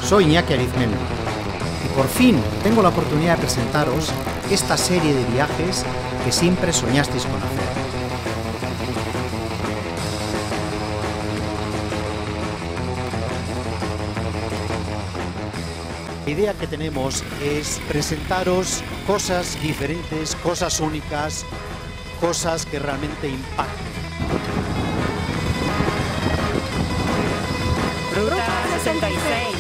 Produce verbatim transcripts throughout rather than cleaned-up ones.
Soy Iñaki Arizmendi y por fin tengo la oportunidad de presentaros esta serie de viajes que siempre soñasteis con hacer. La idea que tenemos es presentaros cosas diferentes, cosas únicas, cosas que realmente impacten. Ruta sesenta y seis.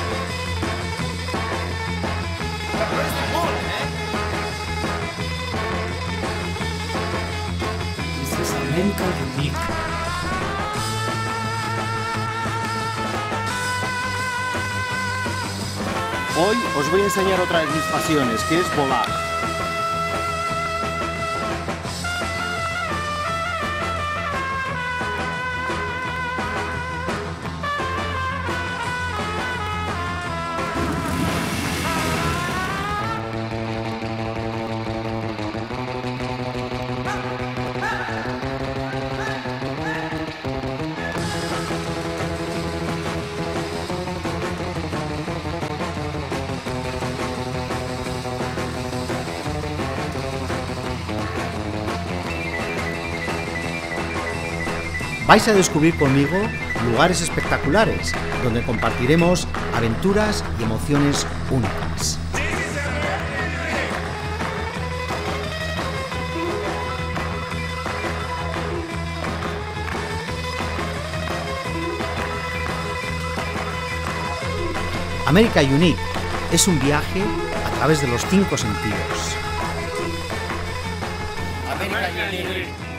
This is America Unique. Hoy os voy a enseñar otra de mis pasiones, que es volar. Vais a descubrir conmigo lugares espectaculares, donde compartiremos aventuras y emociones únicas. America Unique es un viaje a través de los cinco sentidos. America Unique.